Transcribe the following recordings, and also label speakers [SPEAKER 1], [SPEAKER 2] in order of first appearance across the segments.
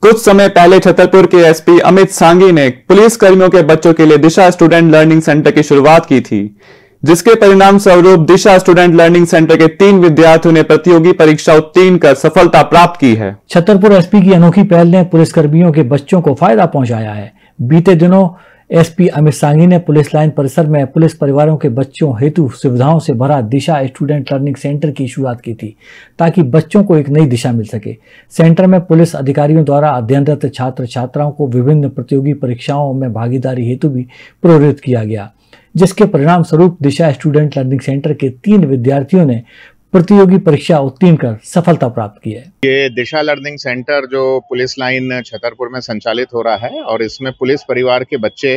[SPEAKER 1] कुछ समय पहले छतरपुर के एसपी अमित सांघी ने पुलिस कर्मियों के बच्चों के लिए दिशा स्टूडेंट लर्निंग सेंटर की शुरुआत की थी, जिसके परिणाम स्वरूप दिशा स्टूडेंट लर्निंग सेंटर के 3 विद्यार्थियों ने प्रतियोगी परीक्षा उत्तीर्ण कर सफलता प्राप्त की है।
[SPEAKER 2] छतरपुर एसपी की अनोखी पहल ने पुलिस कर्मियों के बच्चों को फायदा पहुंचाया है। बीते दिनों एसपी अमित सांघी ने पुलिस लाइन परिसर में पुलिस परिवारों के बच्चों हेतु सुविधाओं से भरा दिशा स्टूडेंट लर्निंग सेंटर की शुरुआत की थी, ताकि बच्चों को एक नई दिशा मिल सके। सेंटर में पुलिस अधिकारियों द्वारा अध्ययनरत छात्र छात्राओं को विभिन्न प्रतियोगी परीक्षाओं में भागीदारी हेतु भी प्रेरित किया गया, जिसके परिणाम स्वरूप दिशा स्टूडेंट लर्निंग सेंटर के 3 विद्यार्थियों ने प्रतियोगी परीक्षा उत्तीर्ण कर सफलता प्राप्त की है।
[SPEAKER 3] ये दिशा लर्निंग सेंटर जो पुलिस लाइन छतरपुर में संचालित हो रहा है और इसमें पुलिस परिवार के बच्चे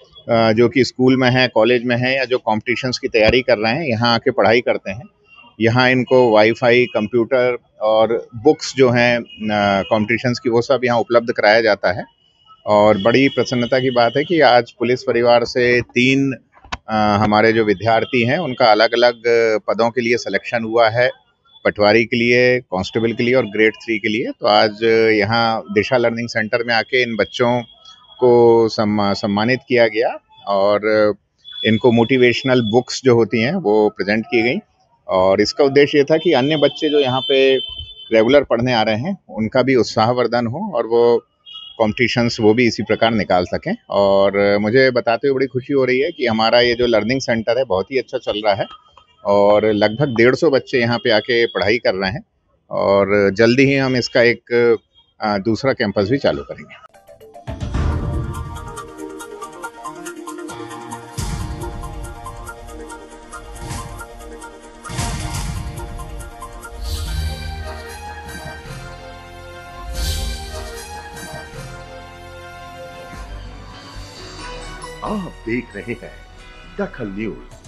[SPEAKER 3] जो कि स्कूल में हैं, कॉलेज में हैं या जो कॉम्पिटिशन्स की तैयारी कर रहे हैं, यहाँ आके पढ़ाई करते हैं। यहाँ इनको वाईफाई, कंप्यूटर और बुक्स जो हैं कॉम्पिटिशन्स की, वो सब यहाँ उपलब्ध कराया जाता है। और बड़ी प्रसन्नता की बात है कि आज पुलिस परिवार से 3 हमारे जो विद्यार्थी हैं उनका अलग अलग पदों के लिए सिलेक्शन हुआ है, पटवारी के लिए, कांस्टेबल के लिए और ग्रेड 3 के लिए। तो आज यहाँ दिशा लर्निंग सेंटर में आके इन बच्चों को सम्मानित किया गया और इनको मोटिवेशनल बुक्स जो होती हैं वो प्रेजेंट की गई। और इसका उद्देश्य ये था कि अन्य बच्चे जो यहाँ पे रेगुलर पढ़ने आ रहे हैं उनका भी उत्साहवर्धन हो और वो कॉम्पिटिशन्स वो भी इसी प्रकार निकाल सकें। और मुझे बताते हुए बड़ी खुशी हो रही है कि हमारा ये जो लर्निंग सेंटर है बहुत ही अच्छा चल रहा है और लगभग 150 बच्चे यहाँ पे आके पढ़ाई कर रहे हैं और जल्दी ही हम इसका एक दूसरा कैंपस भी चालू करेंगे।
[SPEAKER 4] आप देख रहे हैं दखल न्यूज।